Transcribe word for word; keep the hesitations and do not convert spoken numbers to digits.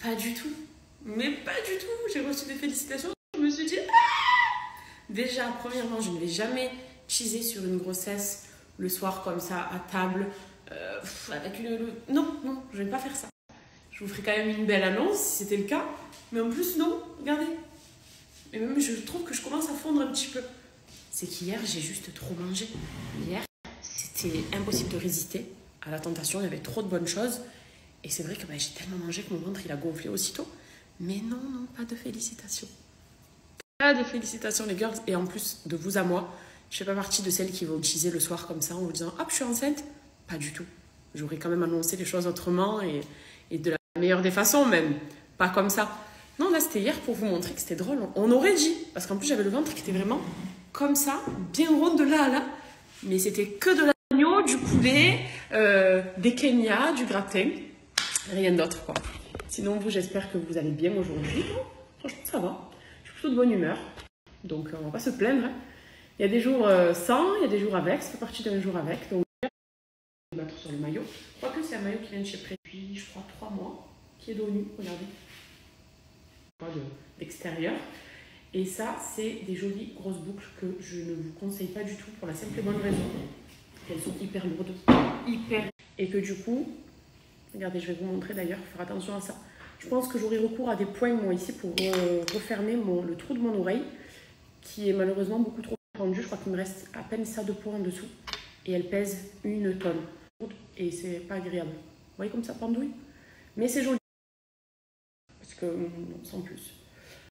pas du tout. Mais pas du tout. J'ai reçu des félicitations. Je me suis dit, ah! Déjà, premièrement, je ne vais jamais teaser sur une grossesse le soir comme ça, à table, euh, avec une... Non, non, je ne vais pas faire ça. Je vous ferai quand même une belle annonce si c'était le cas. Mais en plus, non, regardez. Et même, je trouve que je commence à fondre un petit peu. C'est qu'hier, j'ai juste trop mangé. Hier, c'était impossible de résister à la tentation. Il y avait trop de bonnes choses. Et c'est vrai que bah, j'ai tellement mangé que mon ventre, il a gonflé aussitôt. Mais non, non, pas de félicitations. Pas de félicitations, les girls. Et en plus, de vous à moi, je fais pas partie de celles qui vont utiliser le soir comme ça en vous disant « Hop, je suis enceinte ». Pas du tout. J'aurais quand même annoncé les choses autrement et, et de la meilleure des façons même. Pas comme ça. Non, là, c'était hier pour vous montrer que c'était drôle. On aurait dit, parce qu'en plus, j'avais le ventre qui était vraiment comme ça, bien rond de là à là. Mais c'était que de l'agneau, du poulet, euh, des Kenya, du gratin. Rien d'autre, quoi. Sinon, vous, j'espère que vous allez bien aujourd'hui. Franchement, ça va. Je suis plutôt de bonne humeur. Donc, on va pas se plaindre. Hein. Il y a des jours euh, sans, il y a des jours avec. Ça fait partie d'un jour avec. Donc, je vais mettre sur le maillot. Je crois que c'est un maillot qui vient de chez Pré depuis, je crois, trois mois. Qui est dos nu, regardez. D'extérieur. Et ça, c'est des jolies grosses boucles que je ne vous conseille pas du tout pour la simple et bonne raison qu'elles sont hyper lourdes. Hyper. Et que du coup, regardez, je vais vous montrer d'ailleurs, il faut faire attention à ça. Je pense que j'aurai recours à des points, moi, ici, pour euh, refermer mon, le trou de mon oreille, qui est malheureusement beaucoup trop tendu. Je crois qu'il me reste à peine ça de peau en dessous. Et elle pèse une tonne. Et c'est pas agréable. Vous voyez comme ça pendouille? Mais c'est joli. Parce que, non, sans plus.